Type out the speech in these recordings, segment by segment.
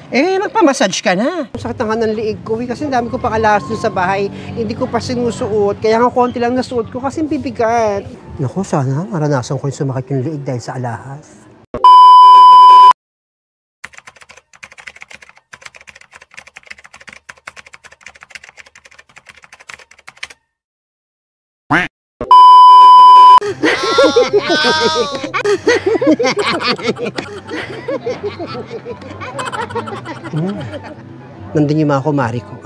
Magpamassage ka na. Sakit na nga ng liig ko kasi dami ko pang alas dun sa bahay. Hindi ko pa sinusuot. Kaya nga konti lang nasuot ko kasi bibigat. Naku, sana maranasan ko yung sumakit yung liig dahil sa alahas. Nandun yung mga kumari ko.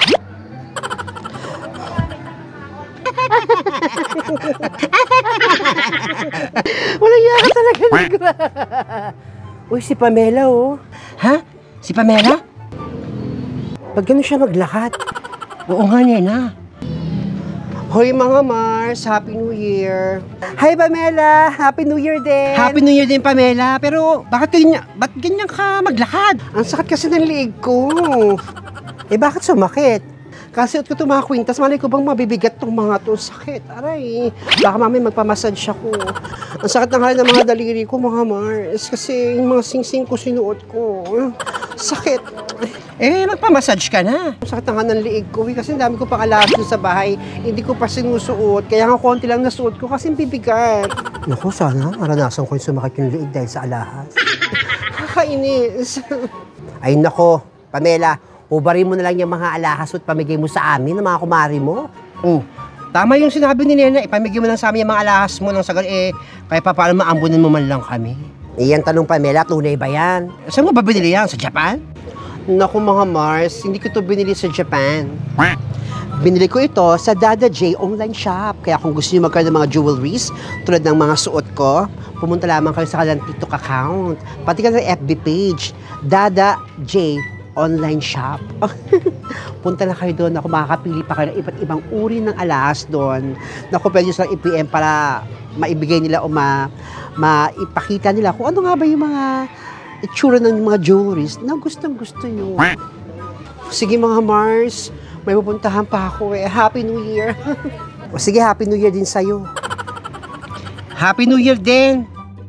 Walang yaka talaga. Uy, si Pamela, oh. Ha? Si Pamela? Pag gano'n siya maglakad. Oo nga, Nena. Hoy mga Mars, Happy New Year! Hi Pamela! Happy New Year din! Happy New Year din, Pamela. Pero ba't ganyan ka maglakad? Ang sakit kasi ng liig ko. Bakit sumakit? Kasi ko itong mga kwintas, malay ko bang mabibigat itong mga to. Sakit, aray. Baka mamaya magpamassage ako. Ang sakit ng hali ng mga daliri ko, mga Mars. Kasi yung mga sing-sing ko sinuot ko. Sakit. Magpamassage ka na. Sakit na nga ng liig ko kasi dami ko pang alas dun sa bahay. Hindi ko pa sinusuot. Kaya nga konti lang nasuot ko kasi bibigat. Naku, sana maranasan ko yung sumakit yung liig dahil sa alahas. Kakainis. Ay nako, Pamela, ubarin mo na lang yung mga alahas at pamigay mo sa amin ng mga kumari mo. Tama yung sinabi ni Nena. Ipamigay mo lang sa amin yung mga alahas mo ng sagal. Kaya paano maambunan mo man lang kami. Iyan tanong Pamela, tunay ba yan? Saan mo ba binili yan? Sa Japan? Naku mga Mars, hindi ko ito binili sa Japan. Binili ko ito sa Dada J online shop. Kaya kung gusto niyo magkaroon ng mga jewelries tulad ng mga suot ko, pumunta lamang kayo sa kanilang TikTok account. Pati ka ng FB page, Dada J online shop. Punta na kayo doon. Ako makakapili pa kayo ng iba't ibang uri ng alahas doon. Naku, pwede nyo silang i-PM para maibigay nila o maipakita nila kung ano nga ba yung mga itsura ng mga jewelries na gustong-gusto nyo. Sige mga Mars, may pupuntahan pa ako Happy New Year. O sige, Happy New Year din sa'yo. Happy New Year din.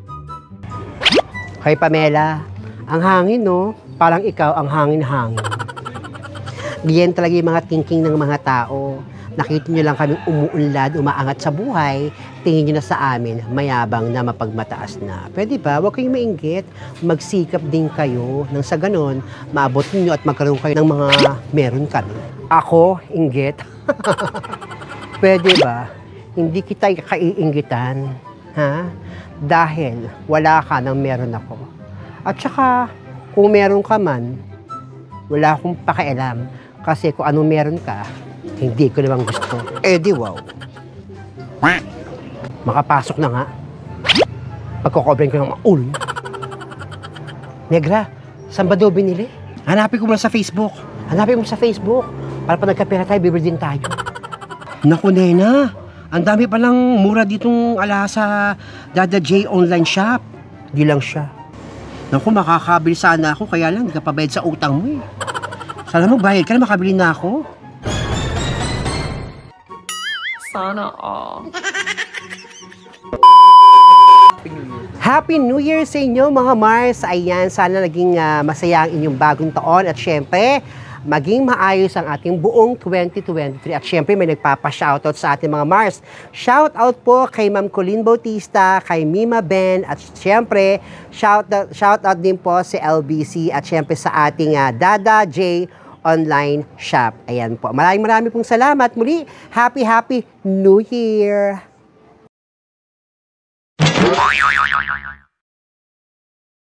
Kay Pamela, ang hangin, no? Parang ikaw ang hangin-hangin. Diyan talaga yung mga thinking ng mga tao. Nakita nyo lang kaming umuunlad, umaangat sa buhay, tingin nyo na sa amin, mayabang na mapagmataas na. Pwede ba? Huwag kayong mainggit. Magsikap din kayo nang sa ganon, maabot nyo at magkaroon kayo ng mga meron kami. Ako, inggit? Pwede ba? Hindi kita kaiinggitan. Ha? Dahil wala ka nang meron ako. At saka, kung meron ka man, wala akong pakialam. Kasi kung anong meron ka, hindi ko naman gusto. Di wow. Makapasok na nga. Pagkakobrin ko ng maul. Negra, saan ba daw binili? Hanapin ko muna sa Facebook. Hanapin mo sa Facebook. Para pa nagkapera tayo, bibili din tayo. Naku, Nena. Ang dami palang mura ditong alahas sa Dada J online shop. Di lang siya. Naku, makakabili sana ako. Kaya lang, hindi ka pabayad sa utang mo Sana magbayad ka na, makabili na ako. Sana all. Happy New Year sa inyo mga Mars. Ayan, sana naging masaya ang inyong bagong taon. At syempre, maging maayos ang ating buong 2023. At syempre, may nagpapa-shoutout sa ating mga Mars. Shoutout po kay Ma'am Colleen Bautista, kay Mima Ben, at syempre, shoutout din po si LBC at syempre sa ating Dada J online shop. Ayan po. Maraming pong salamat. Muli, Happy New Year!